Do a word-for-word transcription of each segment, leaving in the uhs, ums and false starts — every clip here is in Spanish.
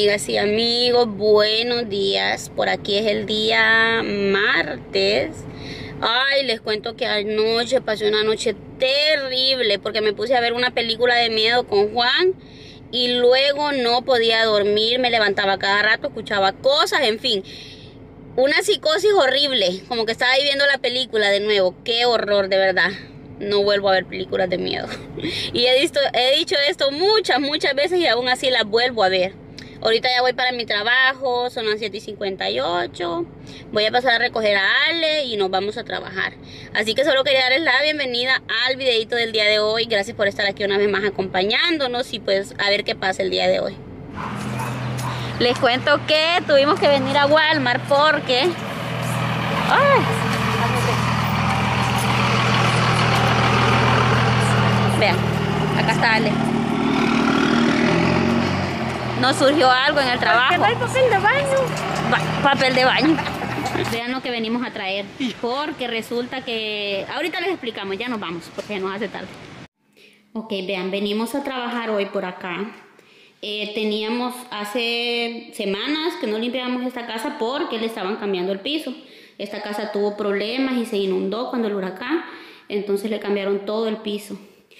Amigas y amigos, buenos días. Por aquí es el día martes. Ay, les cuento que anoche pasé una noche terrible porque me puse a ver una película de miedo con Juan y luego no podía dormir, me levantaba cada rato, escuchaba cosas, en fin, una psicosis horrible, como que estaba viviendo la película de nuevo. Qué horror, de verdad. No vuelvo a ver películas de miedo. Y he, visto, he dicho esto muchas, muchas veces y aún así las vuelvo a ver. Ahorita ya voy para mi trabajo, son las siete y cincuenta y ocho. Voy a pasar a recoger a Ale y nos vamos a trabajar. Así que solo quería darles la bienvenida al videito del día de hoy. Gracias por estar aquí una vez más acompañándonos y pues a ver qué pasa el día de hoy. Les cuento que tuvimos que venir a Walmart porque... ¡ay! Vean, acá está Ale. Nos surgió algo en el trabajo. ¿Por qué no hay papel de baño? Ba papel de baño. Vean lo que venimos a traer. Porque resulta que... ahorita les explicamos, ya nos vamos, porque ya nos hace tarde. Ok, vean, venimos a trabajar hoy por acá. Eh, teníamos hace semanas que no limpiábamos esta casa porque le estaban cambiando el piso. Esta casa tuvo problemas y se inundó cuando el huracán. Entonces le cambiaron todo el piso.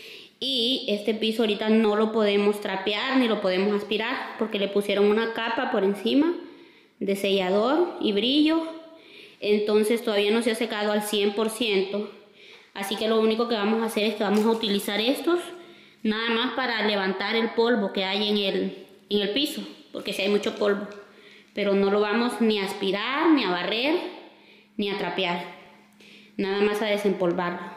Y este piso ahorita no lo podemos trapear ni lo podemos aspirar porque le pusieron una capa por encima de sellador y brillo. Entonces todavía no se ha secado al cien por ciento. Así que lo único que vamos a hacer es que vamos a utilizar estos nada más para levantar el polvo que hay en el, en el piso, porque si hay mucho polvo. Pero no lo vamos ni a aspirar, ni a barrer, ni a trapear. Nada más a desempolvarlo.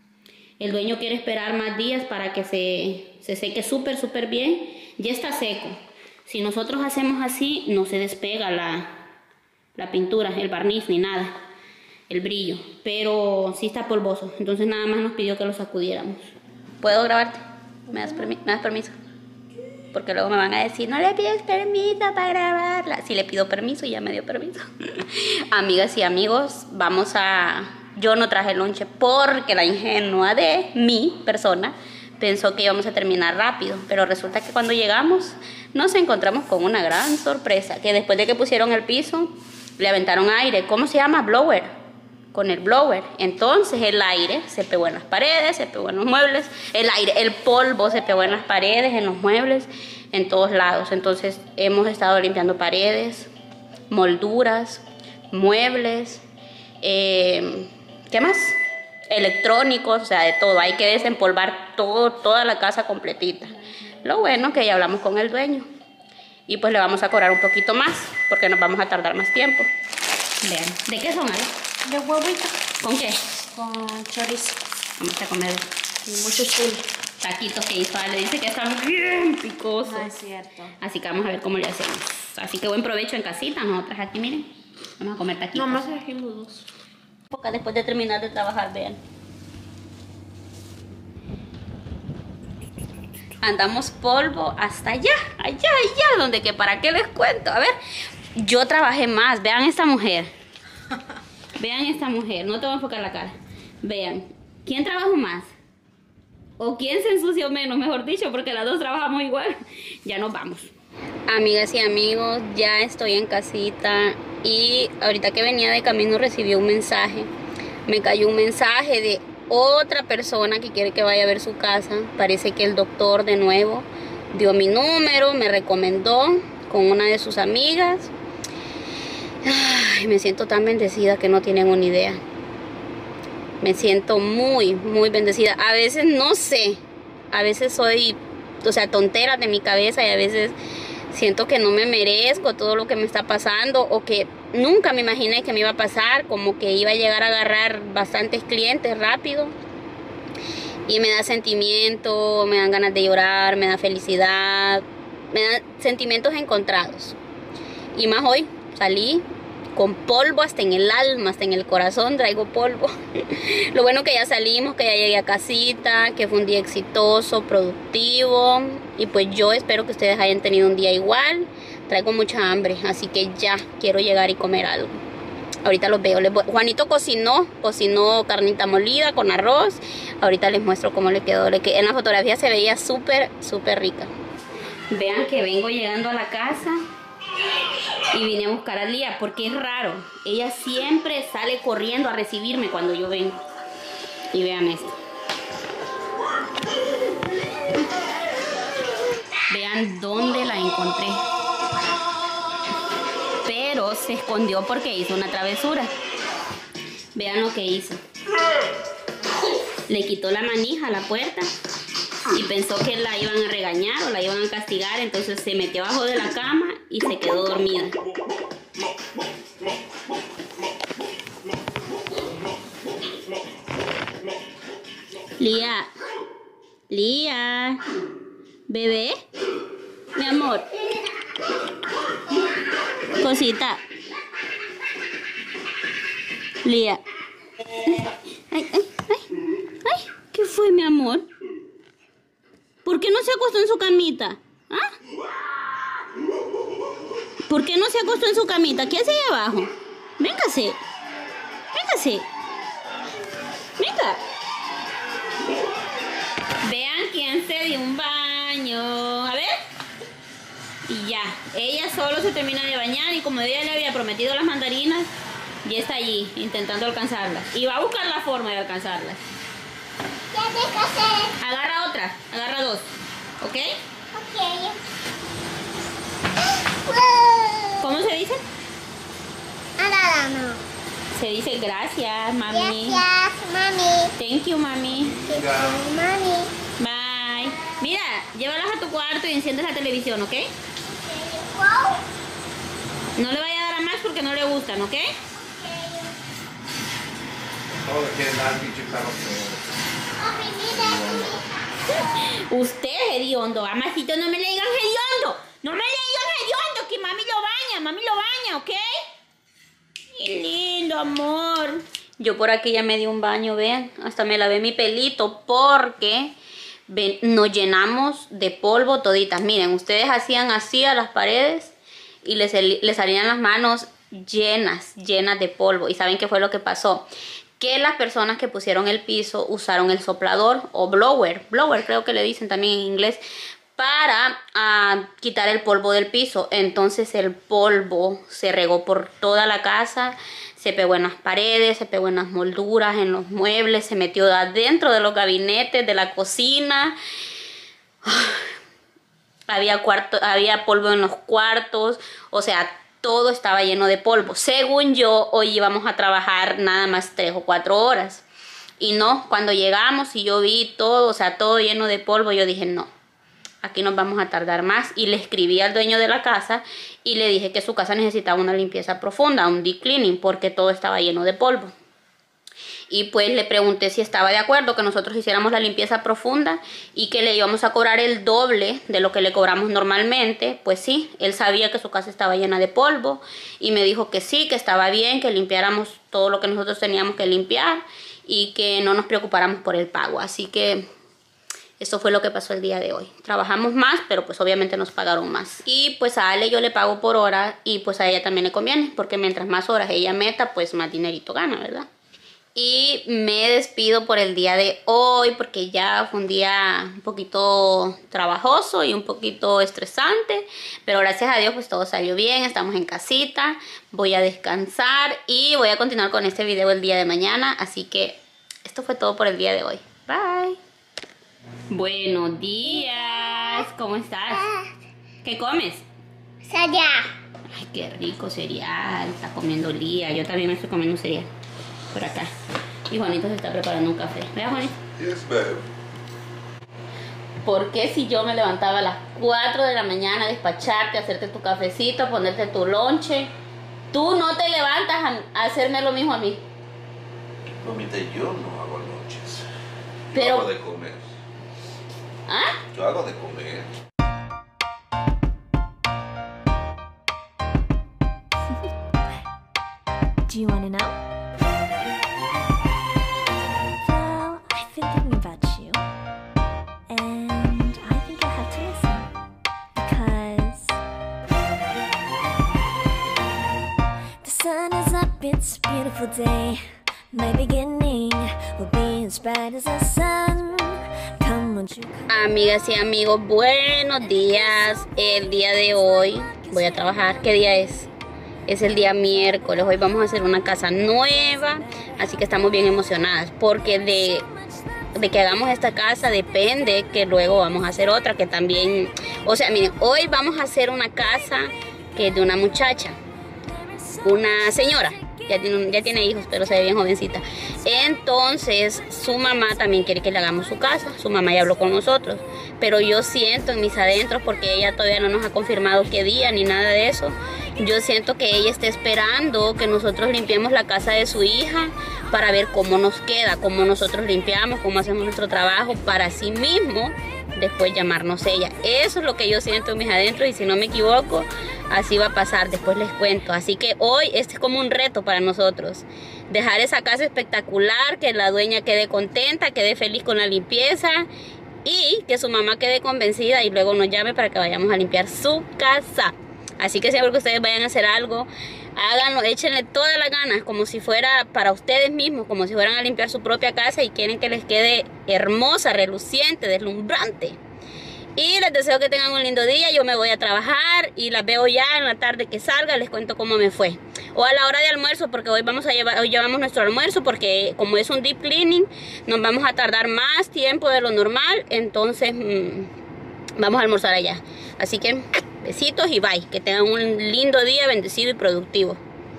El dueño quiere esperar más días para que se, se seque súper, súper bien. Ya está seco. Si nosotros hacemos así, no se despega la, la pintura, el barniz ni nada, el brillo. Pero sí está polvoso. Entonces nada más nos pidió que lo sacudiéramos. ¿Puedo grabarte? ¿Me das, permi ¿Me das permiso? Porque luego me van a decir, no le pides permiso para grabarla. Si le pido permiso, ya me dio permiso. Amigas y amigos, vamos a... yo no traje lonche porque la ingenua de mi persona pensó que íbamos a terminar rápido. Pero resulta que cuando llegamos nos encontramos con una gran sorpresa. Que después de que pusieron el piso, le aventaron aire. ¿Cómo se llama? Blower. Con el blower. Entonces el aire se pegó en las paredes, se pegó en los muebles. El aire, el polvo se pegó en las paredes, en los muebles, en todos lados. Entonces hemos estado limpiando paredes, molduras, muebles, eh... ¿qué más? Electrónicos, o sea, de todo. Hay que desempolvar todo, toda la casa completita. Lo bueno que ya hablamos con el dueño. Y pues le vamos a cobrar un poquito más, porque nos vamos a tardar más tiempo. Vean. ¿De qué son, Ale? De huevito. ¿Con qué? Con chorizo. Vamos a comer. Y mucho chile. Taquitos que hizo Ale. Dice que están bien picosos. No es cierto. Así que vamos a ver cómo le hacemos. Así que buen provecho en casita. Nosotras aquí, miren. Vamos a comer taquitos. Nomás trajimos dos. Después de terminar de trabajar, vean. Andamos polvo hasta allá, allá, allá, donde que para qué les cuento. A ver, yo trabajé más. Vean esta mujer. Vean esta mujer. No te voy a enfocar la cara. Vean. ¿Quién trabajó más? ¿O quién se ensució menos, mejor dicho? Porque las dos trabajamos igual. Ya nos vamos. Amigas y amigos, ya estoy en casita y ahorita que venía de camino recibí un mensaje. Me cayó un mensaje de otra persona que quiere que vaya a ver su casa. Parece que el doctor de nuevo dio mi número, me recomendó con una de sus amigas. Ay, me siento tan bendecida que no tienen una idea. Me siento muy, muy bendecida. A veces no sé, a veces soy, o sea, tontera de mi cabeza y a veces... siento que no me merezco todo lo que me está pasando o que nunca me imaginé que me iba a pasar, como que iba a llegar a agarrar bastantes clientes rápido. Y me da sentimiento, me dan ganas de llorar, me da felicidad, me dan sentimientos encontrados. Y más hoy salí con polvo hasta en el alma, hasta en el corazón traigo polvo. Lo bueno que ya salimos, que ya llegué a casita, que fue un día exitoso, productivo. Y pues yo espero que ustedes hayan tenido un día igual. Traigo mucha hambre, así que ya quiero llegar y comer algo. Ahorita los veo. Les voy... Juanito cocinó, cocinó carnita molida con arroz. Ahorita les muestro cómo le quedó. Le quedó... En la fotografía se veía súper, súper rica. Vean que vengo llegando a la casa. Y vine a buscar a Lía porque es raro. Ella siempre sale corriendo a recibirme cuando yo vengo. Y vean esto. Vean dónde la encontré. Pero se escondió porque hizo una travesura. Vean lo que hizo. Le quitó la manija a la puerta y pensó que la iban a regañar o la iban a castigar. Entonces se metió abajo de la cama y se quedó dormida. Lía, Lía, bebé, mi amor, cosita, Lía. Ay, ay, ay, ay, ¿qué fue, mi amor? ¿Por qué no se acostó en su camita? ¿Ah? ¿Por qué no se acostó en su camita? ¿Qué hace ahí abajo? Véngase, véngase, venga. Vean quién se dio un baño. A ver. Y ya. Ella solo se termina de bañar y como ella le había prometido las mandarinas, ya está allí intentando alcanzarlas. Y va a buscar la forma de alcanzarlas. ¿Qué tienes que hacer? Agarra otra. Agarra dos. ¿Ok? Ok. ¿Cómo se dice? Ahora no. Se dice gracias, mami. Gracias, mami. Thank you, mami. Thank you, mami. Bye. Mira, llévalas a tu cuarto y enciendes la televisión, ¿ok? Wow. No le vaya a dar a más porque no le gustan, ¿ok? Usted es hediondo, amasito, no me le digan hediondo. No me le digan hediondo, que mami lo baña, mami lo baña, ¿ok? Qué lindo, amor. Yo por aquí ya me di un baño, vean. Hasta me lavé mi pelito porque ven, nos llenamos de polvo toditas. Miren, ustedes hacían así a las paredes y les, les salían las manos llenas, llenas de polvo. ¿Y saben qué fue lo que pasó? Que las personas que pusieron el piso usaron el soplador o blower, blower creo que le dicen también en inglés, para uh, quitar el polvo del piso. Entonces el polvo se regó por toda la casa, se pegó en las paredes, se pegó en las molduras, en los muebles, se metió adentro de los gabinetes, de la cocina. Había, cuarto, había polvo en los cuartos, o sea, todo estaba lleno de polvo. Según yo, hoy íbamos a trabajar nada más tres o cuatro horas. Y no, cuando llegamos y yo vi todo, o sea, todo lleno de polvo, yo dije, no, aquí nos vamos a tardar más. Y le escribí al dueño de la casa y le dije que su casa necesitaba una limpieza profunda, un deep cleaning, porque todo estaba lleno de polvo. Y pues le pregunté si estaba de acuerdo que nosotros hiciéramos la limpieza profunda y que le íbamos a cobrar el doble de lo que le cobramos normalmente. Pues sí, él sabía que su casa estaba llena de polvo y me dijo que sí, que estaba bien, que limpiáramos todo lo que nosotros teníamos que limpiar y que no nos preocupáramos por el pago. Así que eso fue lo que pasó el día de hoy. Trabajamos más, pero pues obviamente nos pagaron más. Y pues a Ale yo le pago por hora y pues a ella también le conviene, porque mientras más horas ella meta, pues más dinerito gana, ¿verdad? Y me despido por el día de hoy porque ya fue un día un poquito trabajoso y un poquito estresante. Pero gracias a Dios pues todo salió bien, estamos en casita, voy a descansar y voy a continuar con este video el día de mañana. Así que esto fue todo por el día de hoy. Bye. Buenos días, ¿cómo estás? ¿Qué comes? Allá. Ay, qué rico cereal, está comiendo Lía. Yo también me estoy comiendo un cereal. Por acá. Y Juanito se está preparando un café. ¿Vea, Juanito? Yes, babe. ¿Por qué si yo me levantaba a las cuatro de la mañana a despacharte, a hacerte tu cafecito, a ponerte tu lonche, tú no te levantas a, a hacerme lo mismo a mí? Mamita, yo no hago noches. Yo Pero... hago de comer. ¿Ah? Yo hago de comer. Do you want to know? Well, I've been thinking about you, and I think you'll have to listen, because the sun is up, it's a beautiful day. My beginning will be as bright as the sun. Come, won't you come? Amigas y amigos, buenos días. El día de hoy voy a trabajar. ¿Qué día es? Es el día miércoles. Hoy vamos a hacer una casa nueva, así que estamos bien emocionadas porque de, de que hagamos esta casa depende que luego vamos a hacer otra que también, o sea, miren, hoy vamos a hacer una casa que es de una muchacha, una señora. Ya tiene, ya tiene hijos, pero se ve bien jovencita. Entonces, su mamá también quiere que le hagamos su casa. Su mamá ya habló con nosotros. Pero yo siento en mis adentros, porque ella todavía no nos ha confirmado qué día ni nada de eso. Yo siento que ella está esperando que nosotros limpiemos la casa de su hija para ver cómo nos queda, cómo nosotros limpiamos, cómo hacemos nuestro trabajo para sí mismo después llamarnos ella. Eso es lo que yo siento en mis adentros y si no me equivoco, así va a pasar, después les cuento. Así que hoy este es como un reto para nosotros. Dejar esa casa espectacular, que la dueña quede contenta, quede feliz con la limpieza y que su mamá quede convencida y luego nos llame para que vayamos a limpiar su casa. Así que siempre que ustedes vayan a hacer algo, háganlo, échenle todas las ganas, como si fuera para ustedes mismos, como si fueran a limpiar su propia casa y quieren que les quede hermosa, reluciente, deslumbrante. Y les deseo que tengan un lindo día. Yo me voy a trabajar y las veo ya en la tarde que salga, les cuento cómo me fue. O a la hora de almuerzo, porque hoy vamos a llevar, hoy llevamos nuestro almuerzo, porque como es un deep cleaning, nos vamos a tardar más tiempo de lo normal, entonces mmm, vamos a almorzar allá. Así que besitos y bye. Que tengan un lindo día, bendecido y productivo.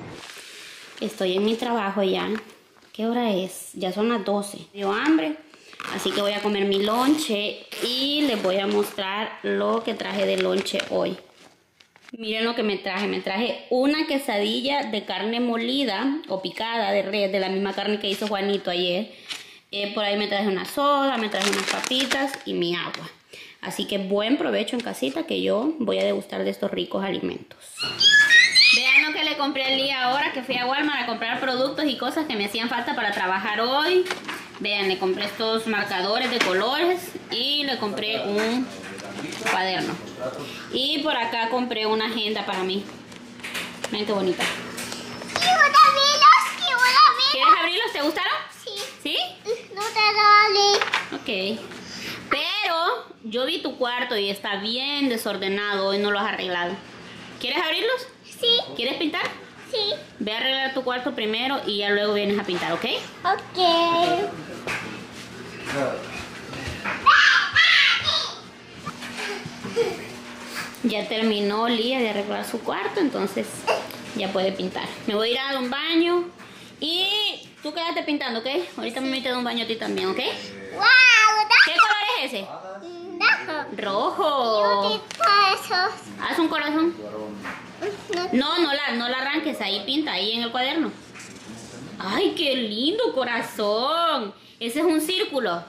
Estoy en mi trabajo ya. ¿Qué hora es? Ya son las doce. Tengo hambre, así que voy a comer mi lonche y les voy a mostrar lo que traje de lonche hoy. Miren lo que me traje. Me traje una quesadilla de carne molida o picada de res, de la misma carne que hizo Juanito ayer. Eh, por ahí me traje una soda, me traje unas papitas y mi agua. Así que buen provecho en casita, que yo voy a degustar de estos ricos alimentos. Vean lo que le compré al día ahora, que fui a Walmart a comprar productos y cosas que me hacían falta para trabajar hoy. Vean, le compré estos marcadores de colores y le compré un cuaderno. Y por acá compré una agenda para mí. Miren qué bonita. Quiero abrirlos, quiero abrirlos. ¿Quieres abrirlos? ¿Te gustaron? Sí. ¿Sí? No te dale. Ok. Pero yo vi tu cuarto y está bien desordenado y no lo has arreglado. ¿Quieres abrirlos? Sí. ¿Quieres pintar? Sí. Ve a arreglar tu cuarto primero y ya luego vienes a pintar, ¿ok? Ok. Ya terminó Lía de arreglar su cuarto, entonces ya puede pintar. Me voy a ir a dar un baño y tú quédate pintando, ¿ok? Ahorita me meto a un baño a ti también, ¿ok? Wow, ¿Qué color es ese? Rojo. ¿Qué pasa? Haz un corazón. No. No, no la, no la arranques, ahí pinta, ahí en el cuaderno. ¡Ay, qué lindo corazón! Ese es un círculo.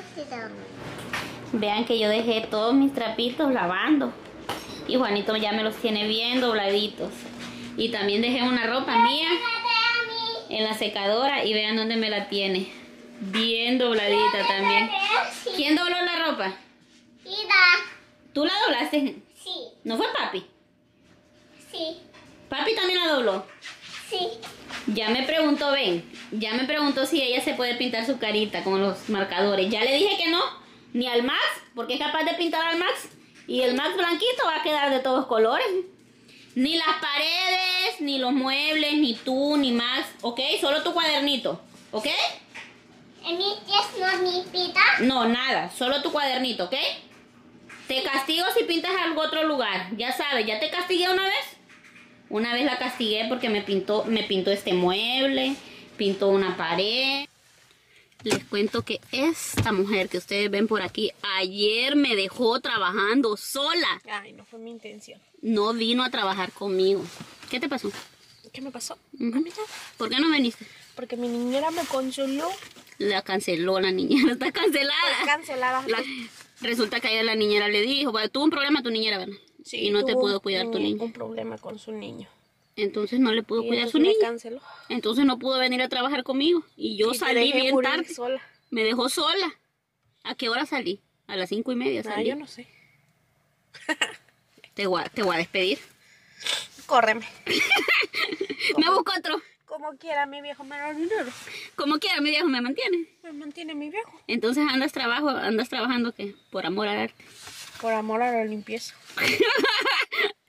Vean que yo dejé todos mis trapitos lavando. Y Juanito ya me los tiene bien dobladitos. Y también dejé una ropa mía en la secadora y vean dónde me la tiene. Bien dobladita también. ¿Quién dobló la ropa? ¿Tú la doblaste? Sí. ¿No fue papi? Sí. ¿Papi también la dobló? Sí. Ya me preguntó, ven, ya me preguntó si ella se puede pintar su carita con los marcadores. Ya le dije que no, ni al Max, porque es capaz de pintar al Max. Y el Max blanquito va a quedar de todos colores. Ni las paredes, ni los muebles, ni tú, ni Max, ¿ok? Solo tu cuadernito, ¿ok? ¿En mi es no mi pita? No, nada, solo tu cuadernito, ¿ok? Te castigo si pintas algo otro lugar. Ya sabes, ¿ya te castigué una vez? Una vez la castigué porque me pintó, me pintó este mueble, pintó una pared. Les cuento que esta mujer que ustedes ven por aquí, ayer me dejó trabajando sola. Ay, no fue mi intención. No vino a trabajar conmigo. ¿Qué te pasó? ¿Qué me pasó? Uh-huh. ¿Por qué no viniste? Porque mi niñera me consoló. La canceló la niñera, está cancelada. Fue cancelada. La, resulta que ayer la niñera le dijo, bueno, tuvo un problema tu niñera, ¿verdad? Sí, y no te tuvo pudo cuidar un, tu niño. un problema con su niño. Entonces no le pudo Y cuidar a su entonces niño. me canceló. Entonces no pudo venir a trabajar conmigo. Y yo Y te salí dejé bien morir tarde. sola. Me dejó sola. ¿A qué hora salí? A las cinco y media Ah, salí. yo no sé. Te voy a, te voy a despedir. Córreme. Me busco otro. Como quiera, mi viejo me da dinero. Como quiera, mi viejo me mantiene. Me mantiene mi viejo. Entonces andas trabajo, andas trabajando ¿qué? Por amor al arte. Por amor a la limpieza.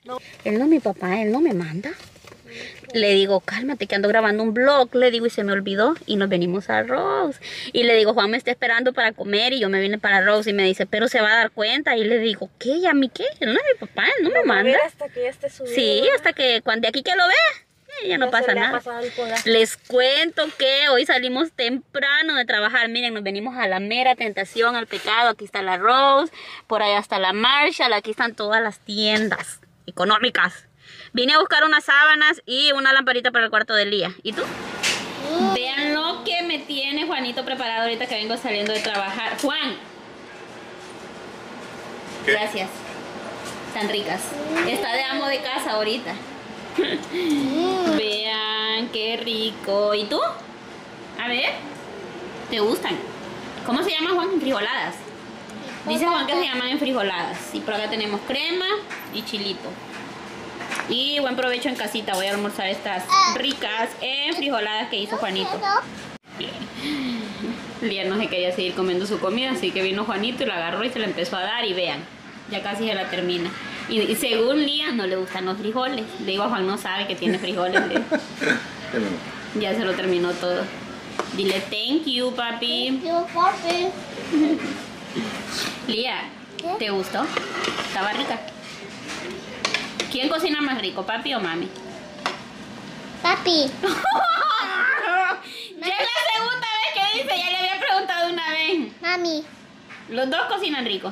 No. Él no es mi papá, él no me manda. Le digo, cálmate que ando grabando un vlog, le digo, y se me olvidó. Y nos venimos a Rose. Y le digo, Juan me está esperando para comer y yo me vine para Rose. Y me dice, pero se va a dar cuenta. Y le digo, ¿qué? ¿Y a mí qué? Él no es mi papá, él no me Vamos a manda. ver hasta que ya esté subido. Sí, hasta que cuando de aquí que lo vea. Ya no Ya pasa se le ha nada. pasado el poder. Les cuento que hoy salimos temprano de trabajar. Miren, nos venimos a la mera tentación, al pecado. Aquí está la Rose, por allá está la Marshall. Aquí están todas las tiendas económicas. Vine a buscar unas sábanas y una lamparita para el cuarto del día. ¿Y tú? Mm. Vean lo que me tiene Juanito preparado ahorita que vengo saliendo de trabajar. Juan. ¿Qué? Gracias. Tan ricas. Está de amo de casa ahorita. Vean qué rico. ¿Y tú? A ver. ¿Te gustan? ¿Cómo se llama, Juan? Enfrijoladas. Dice Juan que se llaman enfrijoladas. Y por acá tenemos crema y chilito. Y buen provecho en casita. Voy a almorzar estas ricas enfrijoladas que hizo Juanito. Lía no se quería seguir comiendo su comida, así que vino Juanito y la agarró y se la empezó a dar. Y vean, ya casi se la termina. Y, y según Lía, no le gustan los frijoles. Le digo a Juan, no sabe que tiene frijoles. Ya se lo terminó todo. Dile thank you, papi. Thank you, papi. Lía, ¿te gustó? ¿Estaba rica? ¿Quién cocina más rico, papi o mami? Papi. Ya es la segunda vez que dice, ya le había preguntado una vez. Mami. ¿Los dos cocinan rico?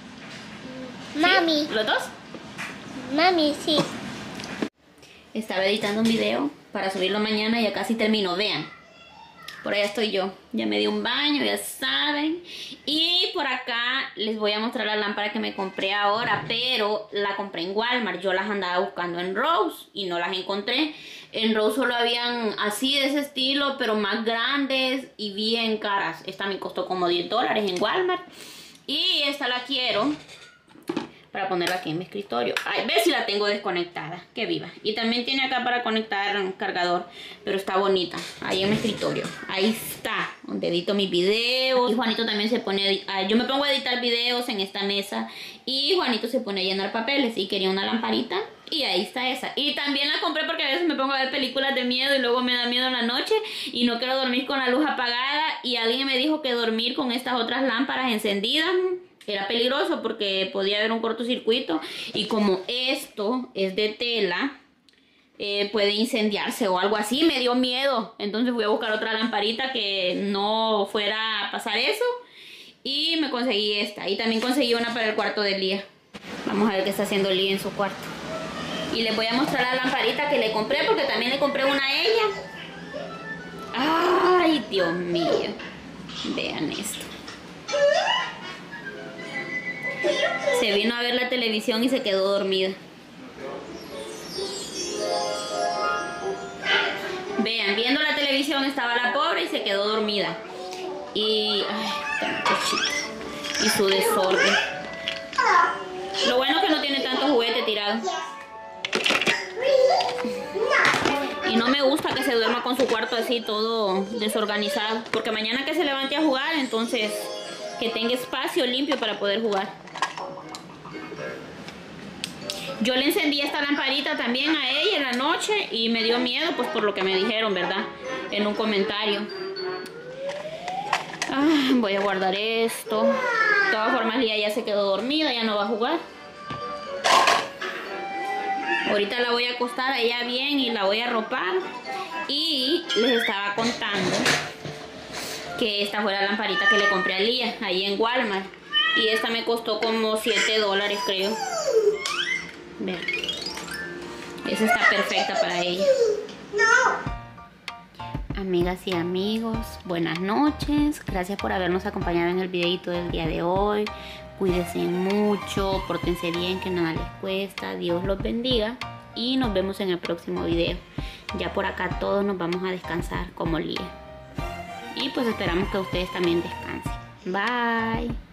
Mami. ¿Sí? ¿Los dos? Mami, sí. Estaba editando un video para subirlo mañana y ya casi termino, vean. Por allá estoy yo, ya me di un baño, ya saben. Y por acá les voy a mostrar la lámpara que me compré ahora, pero la compré en Walmart. Yo las andaba buscando en Rose y no las encontré. En Rose solo habían así de ese estilo, pero más grandes y bien caras. Esta me costó como diez dólares en Walmart. Y esta la quiero para ponerla aquí en mi escritorio. Ay, ve si la tengo desconectada, que viva. Y también tiene acá para conectar un cargador, pero está bonita, ahí en mi escritorio. Ahí está, donde edito mis videos. Y Juanito también se pone, a, yo me pongo a editar videos en esta mesa y Juanito se pone a llenar papeles y quería una lamparita. Y ahí está esa. Y también la compré porque a veces me pongo a ver películas de miedo y luego me da miedo en la noche y no quiero dormir con la luz apagada. Y alguien me dijo que dormir con estas otras lámparas encendidas era peligroso porque podía haber un cortocircuito. Y como esto es de tela, eh, puede incendiarse o algo así. Me dio miedo. Entonces fui a buscar otra lamparita que no fuera a pasar eso. Y me conseguí esta. Y también conseguí una para el cuarto de Lía. Vamos a ver qué está haciendo Lía en su cuarto. Y les voy a mostrar la lamparita que le compré porque también le compré una a ella. Ay, Dios mío. Vean esto. Se vino a ver la televisión y se quedó dormida. Vean, viendo la televisión estaba la pobre y se quedó dormida. Y... ay, tan muchachita. Y su desorden. Lo bueno es que no tiene tanto juguete tirado. Y no me gusta que se duerma con su cuarto así todo desorganizado, porque mañana que se levante a jugar, entonces que tenga espacio limpio para poder jugar. Yo le encendí esta lamparita también a ella en la noche y me dio miedo, pues por lo que me dijeron, ¿verdad? En un comentario. Ah, voy a guardar esto. De todas formas, Lía ya se quedó dormida, ya no va a jugar. Ahorita la voy a acostar allá bien y la voy a arropar. Y les estaba contando que esta fue la lamparita que le compré a Lía ahí en Walmart. Y esta me costó como siete dólares, creo. Vean. Esa está perfecta para ella. Amigas y amigos, buenas noches. Gracias por habernos acompañado en el videito del día de hoy. Cuídense mucho, pórtense bien, que nada les cuesta. Dios los bendiga y nos vemos en el próximo video. Ya por acá todos nos vamos a descansar como Lía. Y pues esperamos que ustedes también descansen. Bye.